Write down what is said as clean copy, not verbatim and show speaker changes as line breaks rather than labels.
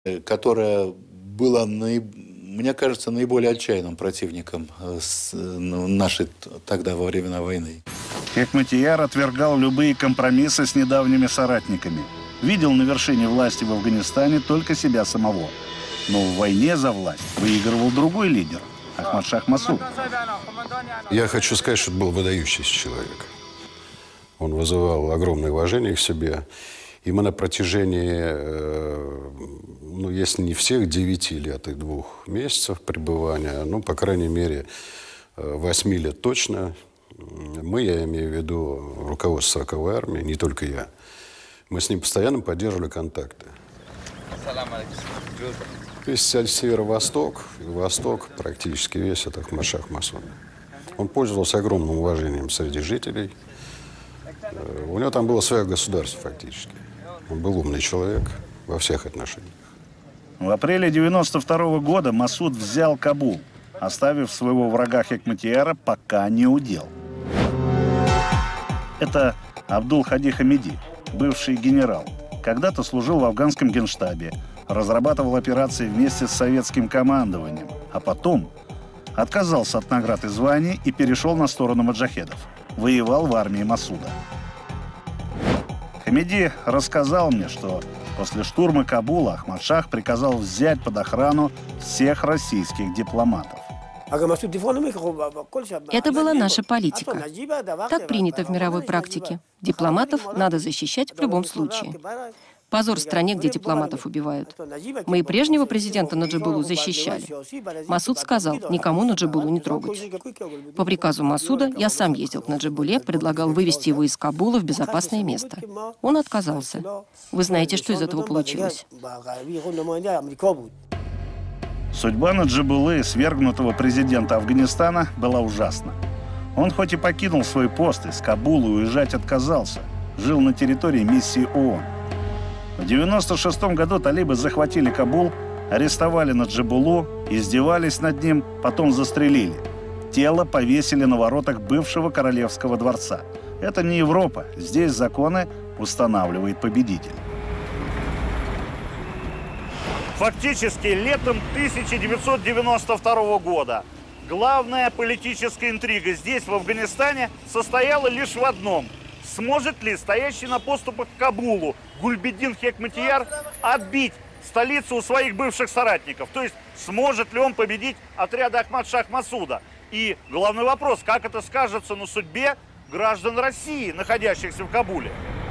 которое было, мне кажется, наиболее отчаянным противником нашей тогда во времена войны.
Хекматияр отвергал любые компромиссы с недавними соратниками. Видел на вершине власти в Афганистане только себя самого. Но в войне за власть выигрывал другой лидер – Ахмад-Шах Масуд.
Я хочу сказать, что это был выдающийся человек. Он вызывал огромное уважение к себе. И мы на протяжении, ну, если не всех 9 лет и 2 месяцев пребывания, ну, по крайней мере, 8 лет точно, мы, я имею в виду руководство 40-й армии, не только я, мы с ним постоянно поддерживали контакты. Весь северо-восток и восток, практически весь, это Ахмад-Шах Масуд. Он пользовался огромным уважением среди жителей. У него там было свое государство фактически. Он был умный человек во всех отношениях.
В апреле 1992 года Масуд взял Кабул, оставив своего врага Хекматияра пока не удел. Это Абдул-Хади Хамиди, бывший генерал. Когда-то служил в афганском генштабе, разрабатывал операции вместе с советским командованием, а потом отказался от наград и званий и перешел на сторону маджахедов. Воевал в армии Масуда. Хамиди рассказал мне, что после штурма Кабула Ахмад-Шах приказал взять под охрану всех российских дипломатов.
Это была наша политика. Так принято в мировой практике. Дипломатов надо защищать в любом случае. Позор стране, где дипломатов убивают. Мы и прежнего президента Наджибуллу защищали. Масуд сказал, никому Наджибуллу не трогать. По приказу Масуда я сам ездил к Наджибулле, предлагал вывести его из Кабула в безопасное место. Он отказался. Вы знаете, что из этого получилось.
Судьба Наджибуллы, свергнутого президента Афганистана, была ужасна. Он хоть и покинул свой пост, из Кабула уезжать отказался, жил на территории миссии ООН. В 1996 году талибы захватили Кабул, арестовали Наджибуллу, издевались над ним, потом застрелили. Тело повесили на воротах бывшего королевского дворца. Это не Европа, здесь законы устанавливает победитель. Фактически летом 1992 года главная политическая интрига здесь, в Афганистане, состояла лишь в одном. Сможет ли стоящий на поступах к Кабулу Гульбеддин Хекматияр отбить столицу у своих бывших соратников? То есть сможет ли он победить отряды Ахмад-Шах Масуда? И главный вопрос, как это скажется на судьбе граждан России, находящихся в Кабуле?